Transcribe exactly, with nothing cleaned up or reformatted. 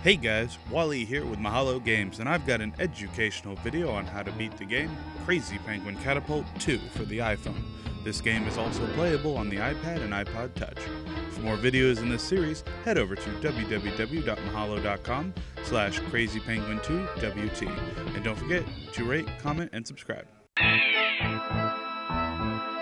Hey guys, Wally here with Mahalo Games, and I've got an educational video on how to beat the game Crazy Penguin Catapult two for the iPhone. This game is also playable on the iPad and iPod Touch. For more videos in this series, head over to w w w dot mahalo dot com slash crazy penguin two w t. And don't forget to rate, comment, and subscribe.